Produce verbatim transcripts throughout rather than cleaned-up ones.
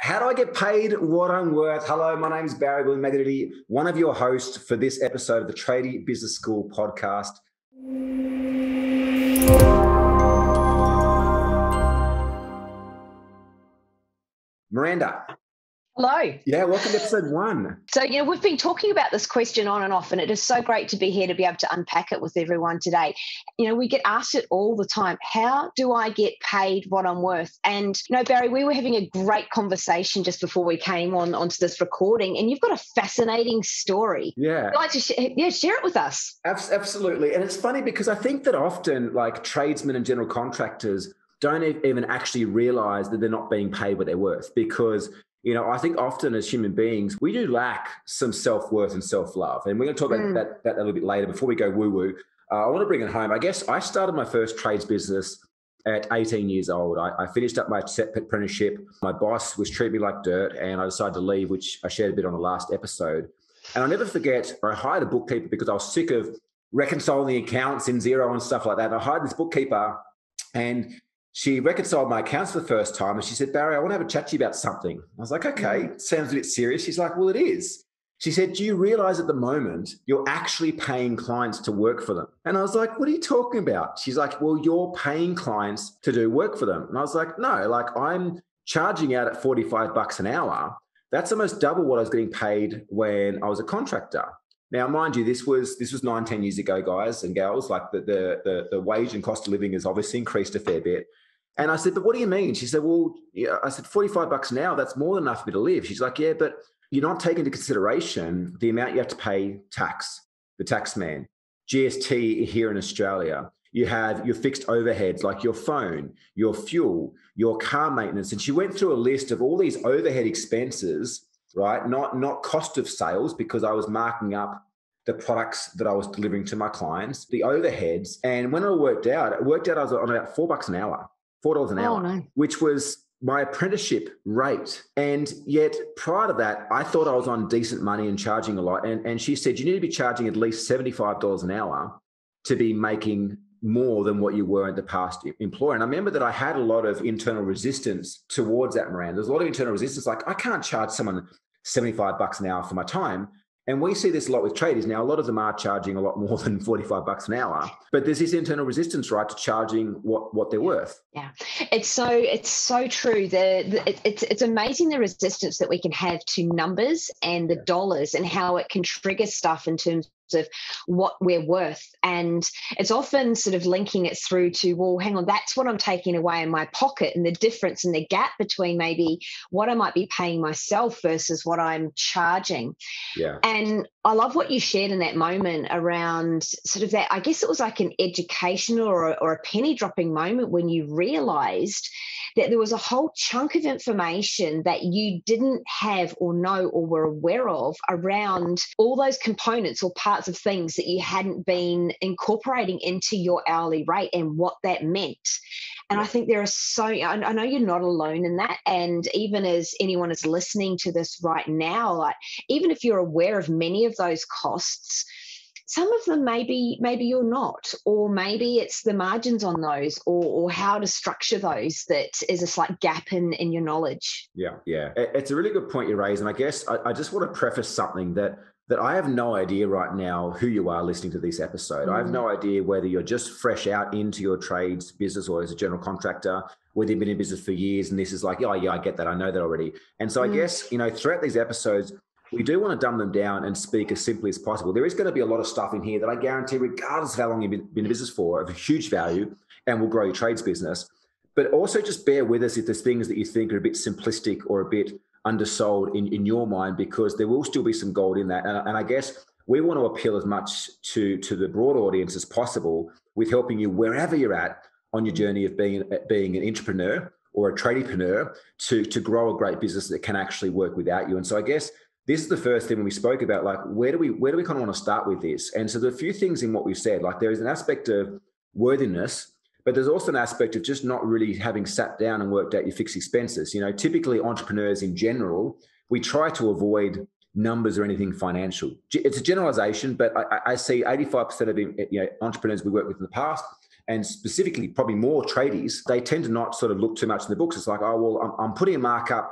How do I get paid what I'm worth? Hello, my name is Barry William Magadity, one of your hosts for this episode of the Tradie Business School podcast. Miranda. Hello. Yeah, welcome to episode one. So, you know, we've been talking about this question on and off, and it is so great to be here to be able to unpack it with everyone today. You know, we get asked it all the time. How do I get paid what I'm worth? And, you know, Barry, we were having a great conversation just before we came on onto this recording, and you've got a fascinating story. Yeah. I'd like to sh- yeah, share it with us. Absolutely. And it's funny because I think that often like tradesmen and general contractors don't even actually realize that they're not being paid what they're worth because you know, I think often as human beings, we do lack some self-worth and self-love. And we're going to talk about mm. that, that a little bit later. Before we go woo-woo, uh, I want to bring it home. I guess I started my first trades business at eighteen years old. I, I finished up my apprenticeship. My boss was treating me like dirt and I decided to leave, which I shared a bit on the last episode. And I'll never forget, I hired a bookkeeper because I was sick of reconciling the accounts in Xero and stuff like that. And I hired this bookkeeper and she reconciled my accounts for the first time and she said, Barry, I want to have a chat to you about something. I was like, okay, sounds a bit serious. She's like, well, it is. She said, do you realize at the moment you're actually paying clients to work for them? And I was like, what are you talking about? She's like, well, you're paying clients to do work for them. And I was like, no, like I'm charging out at forty-five bucks an hour. That's almost double what I was getting paid when I was a contractor. Now, mind you, this was this was nine, ten years ago, guys and gals. Like the, the, the, the wage and cost of living has obviously increased a fair bit. And I said, but what do you mean? She said, well, yeah. I said, forty-five bucks an hour, that's more than enough for me to live. She's like, yeah, but you're not taking into consideration the amount you have to pay tax, the tax man, G S T here in Australia. You have your fixed overheads like your phone, your fuel, your car maintenance. And she went through a list of all these overhead expenses, right? Not, not cost of sales because I was marking up the products that I was delivering to my clients, the overheads. And when I worked out, it worked out I was on about four bucks an hour. four dollars an hour, oh, no. which was my apprenticeship rate. And yet prior to that, I thought I was on decent money and charging a lot. And, and she said, you need to be charging at least seventy-five dollars an hour to be making more than what you were in the past employer. And I remember that I had a lot of internal resistance towards that, Miranda. There's a lot of internal resistance. Like I can't charge someone seventy-five bucks an hour for my time. And we see this a lot with traders. Now, a lot of them are charging a lot more than forty-five bucks an hour, but there's this internal resistance, right, to charging what, what they're worth. Yeah, it's so it's so true. The, the it, it's it's amazing the resistance that we can have to numbers and the yeah. dollars and how it can trigger stuff in terms of what we're worth. And it's often sort of linking it through to, well, hang on, that's what I'm taking away in my pocket, and the difference and the gap between maybe what I might be paying myself versus what I'm charging. Yeah. And I love what you shared in that moment around sort of that, I guess it was like an educational or a, or a penny dropping moment when you realized that there was a whole chunk of information that you didn't have or know or were aware of around all those components or parts of things that you hadn't been incorporating into your hourly rate and what that meant. And I think there are so, I know you're not alone in that. And even as anyone is listening to this right now, like even if you're aware of many of those costs, some of them maybe maybe you're not, or maybe it's the margins on those, or, or how to structure those that is a slight gap in, in your knowledge. Yeah, yeah. It's a really good point you raise. And I guess I, I just want to preface something that that I have no idea right now who you are listening to this episode. Mm. I have no idea whether you're just fresh out into your trades business or as a general contractor, whether you've been in business for years and this is like, oh yeah, I get that. I know that already. And so mm. I guess, you know, throughout these episodes, we do want to dumb them down and speak as simply as possible. There is going to be a lot of stuff in here that I guarantee, regardless of how long you've been, been in business for, of huge value and will grow your trades business. But also just bear with us if there's things that you think are a bit simplistic or a bit undersold in, in your mind, because there will still be some gold in that. And, and I guess we want to appeal as much to, to the broad audience as possible with helping you wherever you're at on your journey of being, being an entrepreneur or a tradiepreneur to, to grow a great business that can actually work without you. And so I guess this is the first thing when we spoke about, like, where do we where do we kind of want to start with this? And so there are a few things in what we've said, like there is an aspect of worthiness, but there's also an aspect of just not really having sat down and worked out your fixed expenses. You know, typically entrepreneurs in general, we try to avoid numbers or anything financial. It's a generalization, but I, I see eighty-five percent of you know, entrepreneurs we work with in the past, and specifically probably more tradies, they tend to not sort of look too much in the books. It's like, oh, well, I'm, I'm putting a markup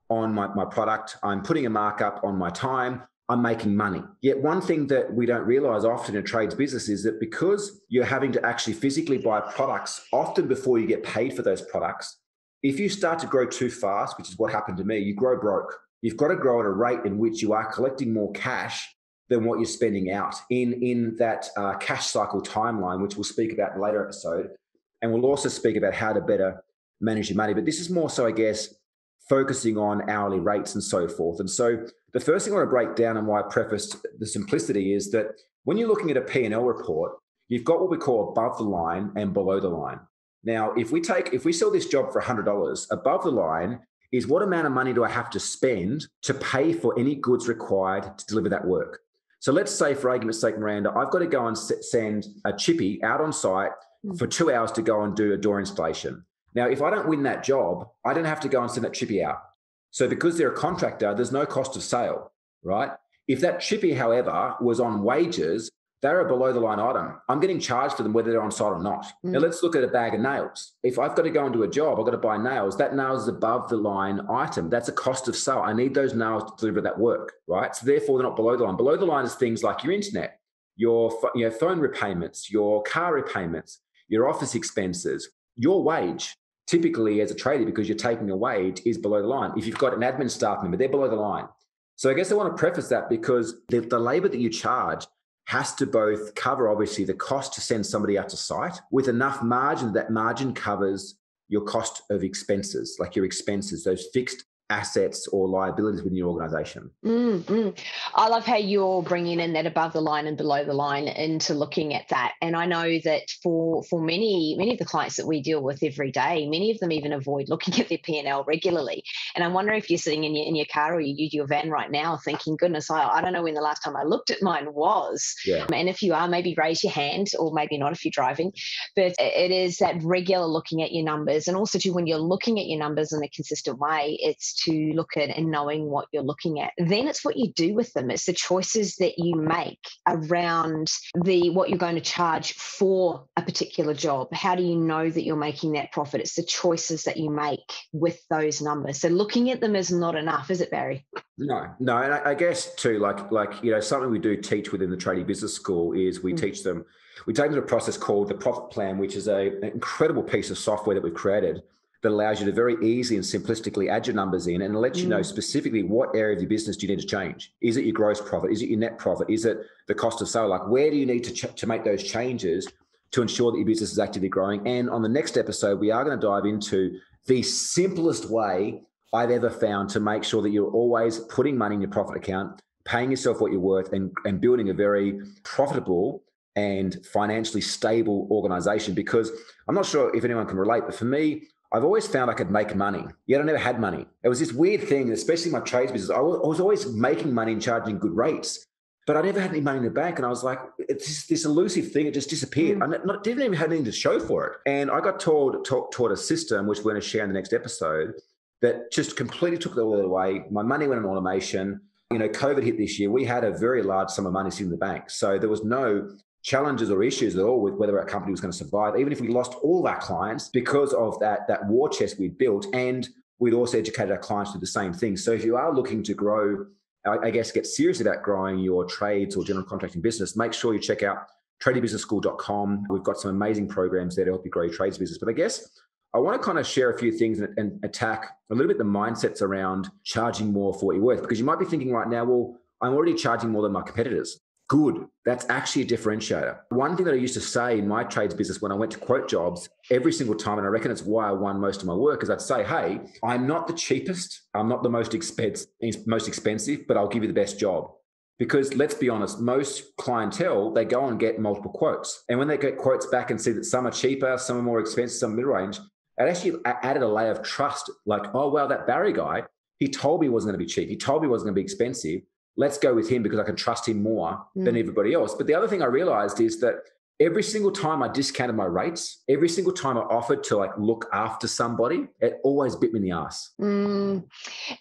on my, my product. I'm putting a markup on my time. I'm making money. Yet one thing that we don't realize often in a trades business is that because you're having to actually physically buy products often before you get paid for those products, if you start to grow too fast, which is what happened to me, you grow broke. You've got to grow at a rate in which you are collecting more cash than what you're spending out in, in that uh, cash cycle timeline, which we'll speak about in a later episode. And we'll also speak about how to better manage your money. But this is more so, I guess, focusing on hourly rates and so forth. And so the first thing I want to break down and why I prefaced the simplicity is that when you're looking at a P and L report, you've got what we call above the line and below the line. Now, if we take, if we sell this job for one hundred dollars, above the line is what amount of money do I have to spend to pay for any goods required to deliver that work? So let's say, for argument's sake, Miranda, I've got to go and send a chippy out on site for two hours to go and do a door installation. Now, if I don't win that job, I don't have to go and send that chippy out. So because they're a contractor, there's no cost of sale, right? If that chippy, however, was on wages, they're a below the line item. I'm getting charged for them whether they're on site or not. Mm. Now let's look at a bag of nails. If I've got to go and do a job, I've got to buy nails. That nails is above the line item. That's a cost of sale. I need those nails to deliver that work, right? So therefore, they're not below the line. Below the line is things like your internet, your, your phone repayments, your car repayments, your office expenses, your wage. Typically, as a trader, because you're taking a wage, is below the line. If you've got an admin staff member, they're below the line. So I guess I want to preface that because the, the labor that you charge has to both cover, obviously, the cost to send somebody out to site with enough margin that margin covers your cost of expenses, like your expenses, those fixed assets or liabilities within your organization. Mm-hmm. I love how you're bringing in that above the line and below the line into looking at that. And I know that for for many many of the clients that we deal with every day, many of them even avoid looking at their P and L regularly. And I wonder if you're sitting in your in your car or you use your van right now thinking, goodness, I, I don't know when the last time I looked at mine was. Yeah. Um, and if you are, maybe raise your hand, or maybe not if you're driving. But it is that regular looking at your numbers. And also too, when you're looking at your numbers in a consistent way, it's to look at and knowing what you're looking at. Then it's what you do with them. It's the choices that you make around the what you're going to charge for a particular job. How do you know that you're making that profit? It's the choices that you make with those numbers. So looking at them is not enough, is it, Barry? No, no. And I, I guess too, like, like, you know, something we do teach within the Trading Business School is we mm. teach them, we take them to a process called the Profit Plan, which is a, an incredible piece of software that we've created that allows you to very easily and simplistically add your numbers in and let you know specifically what area of your business do you need to change. Is it your gross profit? Is it your net profit? Is it the cost of sale? Like, where do you need to ch- to make those changes to ensure that your business is actively growing? And on the next episode, we are going to dive into the simplest way I've ever found to make sure that you're always putting money in your profit account, paying yourself what you're worth, and, and building a very profitable and financially stable organization. Because I'm not sure if anyone can relate, but for me, I've always found I could make money, yet I never had money. It was this weird thing, especially in my trades business. I was, I was always making money and charging good rates, but I never had any money in the bank. And I was like, it's just this elusive thing. It just disappeared. Mm. I not, didn't even have anything to show for it. And I got told, taught, taught a system, which we're going to share in the next episode, that just completely took it all away. My money went on automation. You know, COVID hit this year. We had a very large sum of money sitting in the bank. So there was no challenges or issues at all with whether our company was going to survive, even if we lost all of our clients because of that, that war chest we'd built. And we'd also educated our clients to do the same thing. So if you are looking to grow, I guess, get serious about growing your trades or general contracting business, make sure you check out trading business school dot com. We've got some amazing programs there to help you grow your trades business. But I guess I want to kind of share a few things and, and attack a little bit the mindsets around charging more for what you're worth, because you might be thinking right now, well, I'm already charging more than my competitors. Good. That's actually a differentiator. One thing that I used to say in my trades business when I went to quote jobs every single time, and I reckon it's why I won most of my work, is I'd say, hey, I'm not the cheapest. I'm not the most expensive, most expensive, but I'll give you the best job. Because let's be honest, most clientele, they go and get multiple quotes. And when they get quotes back and see that some are cheaper, some are more expensive, some mid-range, it actually added a layer of trust. Like, oh, wow, that Barry guy, he told me he wasn't going to be cheap. He told me he wasn't going to be expensive. Let's go with him because I can trust him more mm. than everybody else. But the other thing I realized is that every single time I discounted my rates, every single time I offered to like look after somebody, it always bit me in the ass. Mm.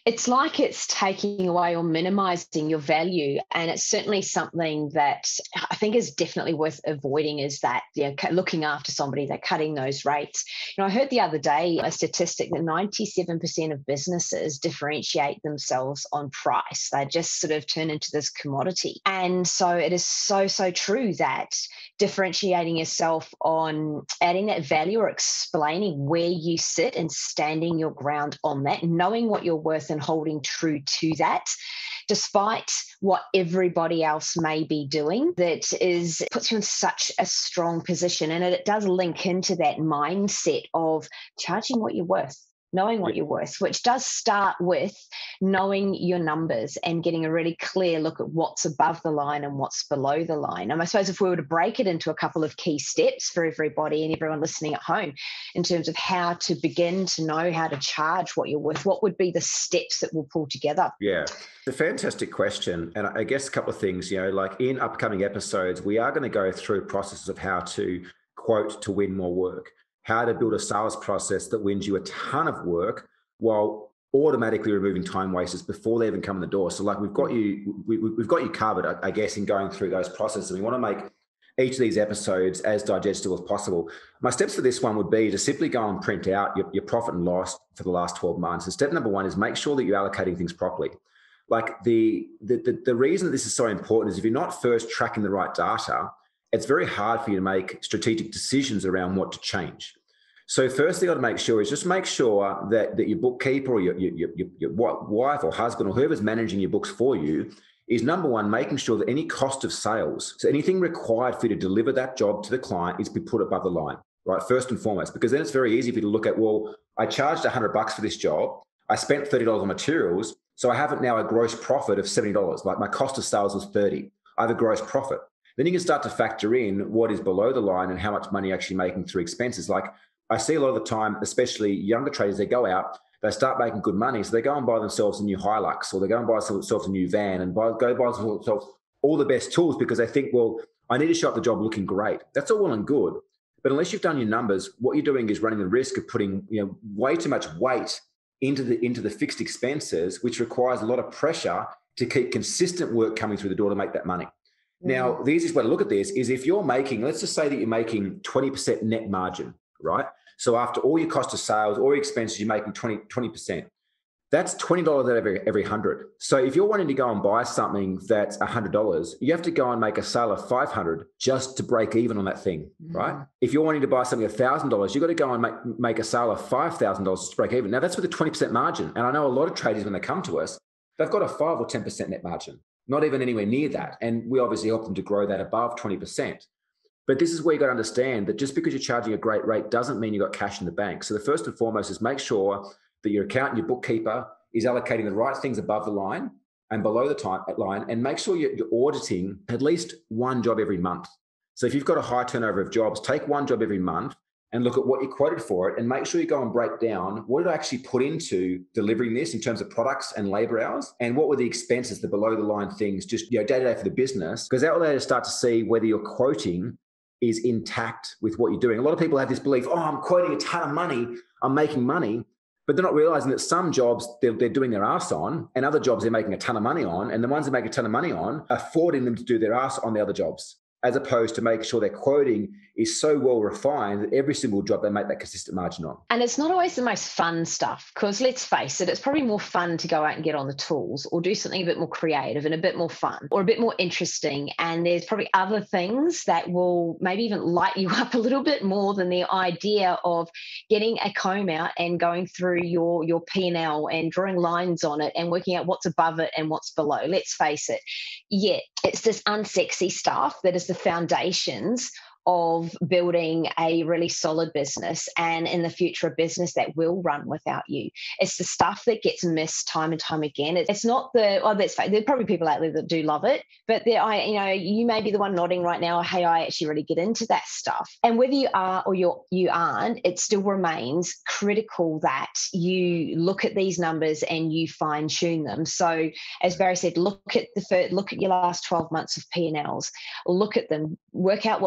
It's like it's taking away or minimizing your value. And it's certainly something that I think is definitely worth avoiding, is that, you know, looking after somebody, they're cutting those rates. You know, I heard the other day a statistic that ninety-seven percent of businesses differentiate themselves on price. They just sort of turn into this commodity. And so it is so, so true that differentiating yourself on adding that value or explaining where you sit and standing your ground on that, knowing what you're worth and holding true to that, despite what everybody else may be doing, that is puts you in such a strong position. And it does link into that mindset of charging what you're worth, knowing what you're worth, which does start with knowing your numbers and getting a really clear look at what's above the line and what's below the line. And I suppose if we were to break it into a couple of key steps for everybody and everyone listening at home in terms of how to begin to know how to charge what you're worth, what would be the steps that we'll pull together? Yeah, it's a fantastic question. And I guess a couple of things, you know, like in upcoming episodes, we are going to go through processes of how to quote to win more work, how to build a sales process that wins you a ton of work while automatically removing time wasters before they even come in the door. So like we've got you, we, we've got you covered, I, I guess, in going through those processes. And we want to make each of these episodes as digestible as possible. My steps for this one would be to simply go and print out your, your profit and loss for the last twelve months. And step number one is make sure that you're allocating things properly. Like the, the, the, the reason that this is so important is if you're not first tracking the right data, it's very hard for you to make strategic decisions around what to change. So first thing I'd make sure is just make sure that, that your bookkeeper or your, your, your, your wife or husband or whoever's managing your books for you is, number one, making sure that any cost of sales, so anything required for you to deliver that job to the client, is be put above the line, right? First and foremost, because then it's very easy for you to look at, well, I charged one hundred bucks for this job. I spent thirty dollars on materials. So I haven't now a gross profit of seventy dollars. Like my cost of sales was thirty dollars. I have a gross profit. Then you can start to factor in what is below the line and how much money you're actually making through expenses. Like I see a lot of the time, especially younger traders, they go out, they start making good money. So they go and buy themselves a new Hilux, or they go and buy themselves a new van and buy, go buy themselves all the best tools because they think, well, I need to show up the job looking great. That's all well and good. But unless you've done your numbers, what you're doing is running the risk of putting, you know, way too much weight into the, into the fixed expenses, which requires a lot of pressure to keep consistent work coming through the door to make that money. Mm-hmm. Now, the easiest way to look at this is if you're making, let's just say that you're making twenty percent net margin, right? So after all your cost of sales, all your expenses, you're making twenty percent. That's twenty dollars out of every, every one hundred. So if you're wanting to go and buy something that's one hundred dollars, you have to go and make a sale of five hundred dollars just to break even on that thing, mm-hmm. right? If you're wanting to buy something one thousand dollars, you've got to go and make, make a sale of five thousand dollars to break even. Now that's with a twenty percent margin. And I know a lot of traders, when they come to us, they've got a five or ten percent net margin, not even anywhere near that. And we obviously help them to grow that above twenty percent. But this is where you got to understand that just because you're charging a great rate doesn't mean you got cash in the bank. So the first and foremost is make sure that your accountant, your bookkeeper is allocating the right things above the line and below the time line, and make sure you're, you're auditing at least one job every month. So if you've got a high turnover of jobs, take one job every month and look at what you quoted for it, and make sure you go and break down what did I actually put into delivering this in terms of products and labor hours, and what were the expenses, the below the line things, just, you know, day to day for the business, because that will allow you to start to see whether you're quoting is intact with what you're doing. A lot of people have this belief, oh, I'm quoting a ton of money, I'm making money, but they're not realizing that some jobs they're, they're doing their ass on, and other jobs they're making a ton of money on, and the ones that make a ton of money on are affording them to do their ass on the other jobs, as opposed to making sure their quoting is so well refined that every single job they make that consistent margin on. And it's not always the most fun stuff, because let's face it, it's probably more fun to go out and get on the tools or do something a bit more creative and a bit more fun or a bit more interesting. And there's probably other things that will maybe even light you up a little bit more than the idea of getting a comb out and going through your, your P and L and drawing lines on it and working out what's above it and what's below. Let's face it. Yeah, it's this unsexy stuff that is the foundations of building a really solid business, and in the future a business that will run without you. It's the stuff that gets missed time and time again. It's not the, oh, that's fake. There are probably people out there that do love it, but there, I, you know, you may be the one nodding right now, hey, I actually really get into that stuff. And whether you are or you're, you aren't, it still remains critical that you look at these numbers and you fine tune them. So as Barry said, look at the first, look at your last twelve months of P and Ls, look at them, work out what's above the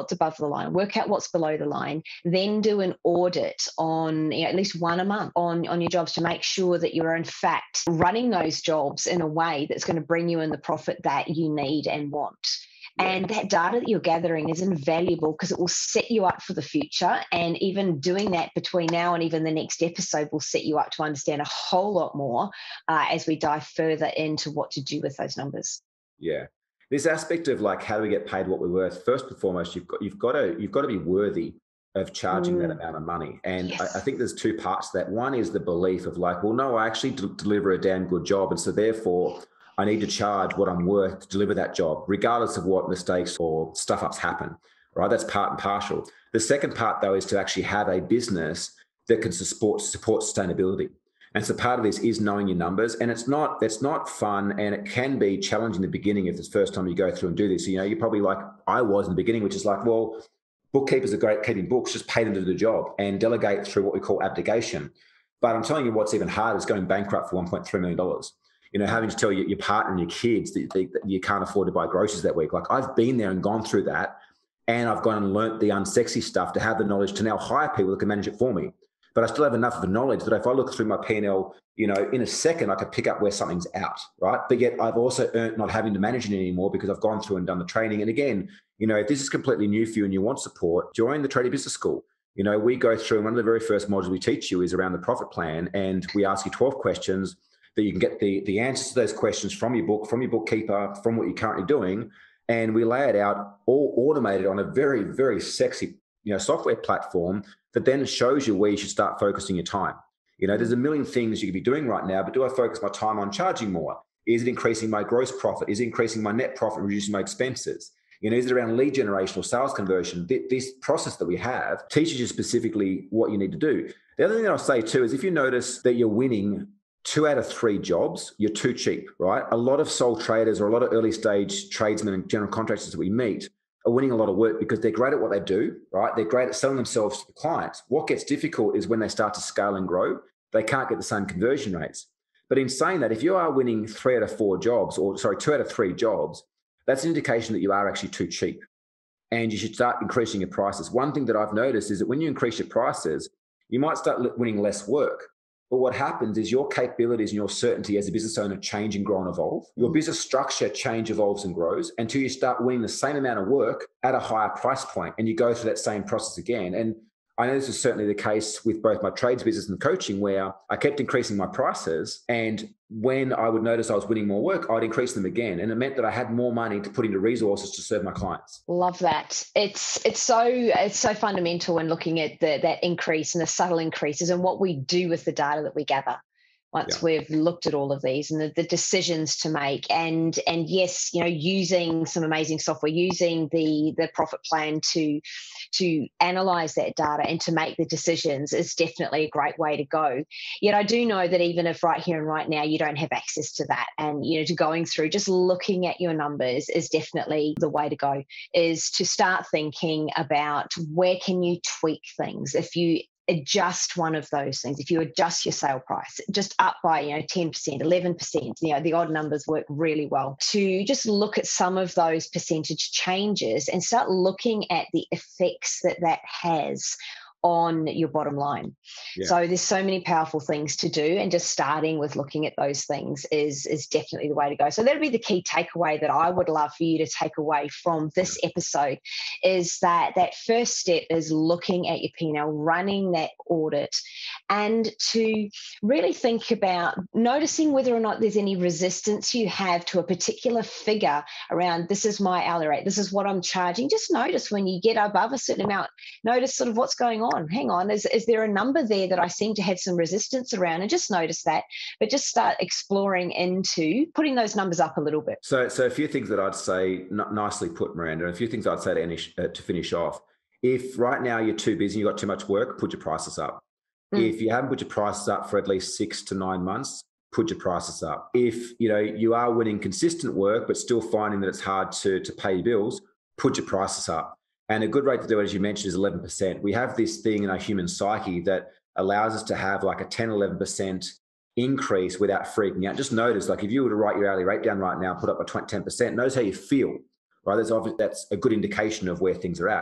line, work out what's below the line, then do an audit on, you know, at least one a month on, on your jobs to make sure that you're in fact running those jobs in a way that's going to bring you in the profit that you need and want. Yeah. And that data that you're gathering is invaluable because it will set you up for the future. And even doing that between now and even the next episode will set you up to understand a whole lot more uh, as we dive further into what to do with those numbers. Yeah. This aspect of like, how do we get paid what we're worth? First and foremost, you've got, you've got to, you've got to be worthy of charging mm. that amount of money. And yes. I, I think there's two parts to that. One is the belief of like, well, no, I actually d- deliver a damn good job. And so therefore I need to charge what I'm worth to deliver that job, regardless of what mistakes or stuff ups happen, right? That's part and partial. The second part though, is to actually have a business that can support, support sustainability. And so part of this is knowing your numbers, and it's not, it's not fun, and it can be challenging in the beginning if it's the first time you go through and do this. So, you know, you're probably like I was in the beginning, which is like, well, bookkeepers are great keeping books, just pay them to do the job and delegate through what we call abdication. But I'm telling you what's even harder is going bankrupt for one point three million dollars. You know, having to tell your, your partner and your kids that, that you can't afford to buy groceries that week. Like I've been there and gone through that, and I've gone and learnt the unsexy stuff to have the knowledge to now hire people that can manage it for me. But I still have enough of the knowledge that if I look through my P and L, you know, in a second, I could pick up where something's out, right? But yet I've also earned not having to manage it anymore because I've gone through and done the training. And again, you know, if this is completely new for you and you want support, join the Trading Business School. You know, we go through, and one of the very first modules we teach you is around the profit plan. And we ask you twelve questions that you can get the, the answers to those questions from your book, from your bookkeeper, from what you're currently doing. And we lay it out all automated on a very, very sexy, you know, software platform that then shows you where you should start focusing your time. You know, there's a million things you could be doing right now, but do I focus my time on charging more? Is it increasing my gross profit? Is it increasing my net profit and reducing my expenses? You know, is it around lead generation or sales conversion? This process that we have teaches you specifically what you need to do. The other thing that I'll say too is if you notice that you're winning two out of three jobs, you're too cheap, right? A lot of sole traders or a lot of early stage tradesmen and general contractors that we meet are winning a lot of work because they're great at what they do, right? They're great at selling themselves to the clients. What gets difficult is when they start to scale and grow, they can't get the same conversion rates. But in saying that, if you are winning three out of four jobs, or sorry, two out of three jobs, that's an indication that you are actually too cheap and you should start increasing your prices. One thing that I've noticed is that when you increase your prices, you might start winning less work. But what happens is your capabilities and your certainty as a business owner change and grow and evolve. Your business structure change, evolves and grows until you start winning the same amount of work at a higher price point, and you go through that same process again. And I know this is certainly the case with both my trades business and coaching, where I kept increasing my prices. And when I would notice I was winning more work, I'd increase them again. And it meant that I had more money to put into resources to serve my clients. Love that. It's it's so it's so fundamental when looking at the, that increase and the subtle increases and what we do with the data that we gather. Once yeah. we've looked at all of these and the, the decisions to make, and and yes, you know, using some amazing software, using the the profit plan to to analyze that data and to make the decisions is definitely a great way to go. Yet I do know that even if right here and right now you don't have access to that, and you know, to going through just looking at your numbers is definitely the way to go. Is to start thinking about where can you tweak things. If you adjust one of those things, if you adjust your sale price just up by, you know, ten percent, eleven percent, you know, the odd numbers work really well, to just look at some of those percentage changes and start looking at the effects that that has on your bottom line. Yeah. So there's so many powerful things to do, and just starting with looking at those things is, is definitely the way to go. So that'll be the key takeaway that I would love for you to take away from this episode, is that that first step is looking at your P and L, running that audit, and to really think about noticing whether or not there's any resistance you have to a particular figure around, this is my hourly rate, this is what I'm charging. Just notice when you get above a certain amount, notice sort of what's going on. Hang on, is, is there a number there that I seem to have some resistance around? And just notice that, but just start exploring into putting those numbers up a little bit. So, so a few things that I'd say, n- nicely put, Miranda, and a few things I'd say to, finish, uh, to finish off. If right now you're too busy, you've got too much work, put your prices up. Mm. If you haven't put your prices up for at least six to nine months, put your prices up. If you know you are winning consistent work, but still finding that it's hard to, to pay your bills, put your prices up. And a good rate to do it, as you mentioned, is eleven percent. We have this thing in our human psyche that allows us to have like a ten, eleven percent increase without freaking out. Just notice, like if you were to write your hourly rate down right now, put up a ten percent, notice how you feel, right? That's obvious, that's a good indication of where things are at.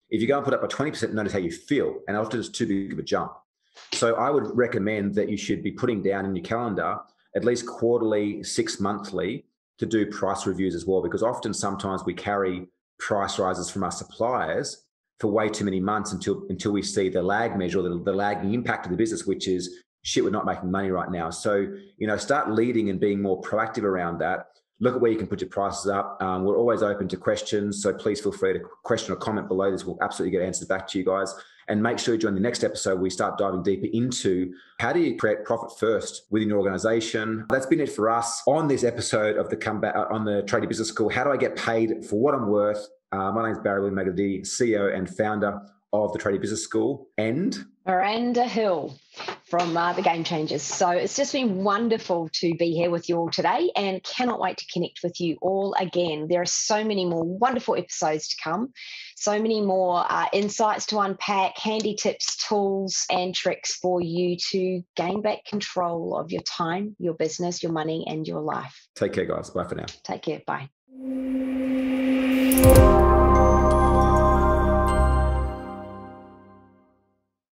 If you go and put up a twenty percent, notice how you feel. And often it's too big of a jump. So I would recommend that you should be putting down in your calendar at least quarterly, six monthly, to do price reviews as well, because often sometimes we carry price rises from our suppliers for way too many months until until we see the lag measure, the, the lagging impact of the business, which is, shit, we're not making money right now. So, you know, start leading and being more proactive around that. Look at where you can put your prices up. Um, we're always open to questions, so please feel free to question or comment below this. We'll absolutely get answers back to you guys. And make sure you join the next episode where we start diving deeper into how do you create profit first within your organization. That's been it for us on this episode of the comeback on the Tradie Business School. How do I get paid for what I'm worth? Uh, my name is Barry William, C E O and founder of the Tradie Business School, and Miranda Hill from uh, the Game Changers. So it's just been wonderful to be here with you all today, and cannot wait to connect with you all again. There are so many more wonderful episodes to come, so many more uh, insights to unpack, handy tips, tools, and tricks for you to gain back control of your time, your business, your money, and your life. Take care, guys. Bye for now. Take care. Bye.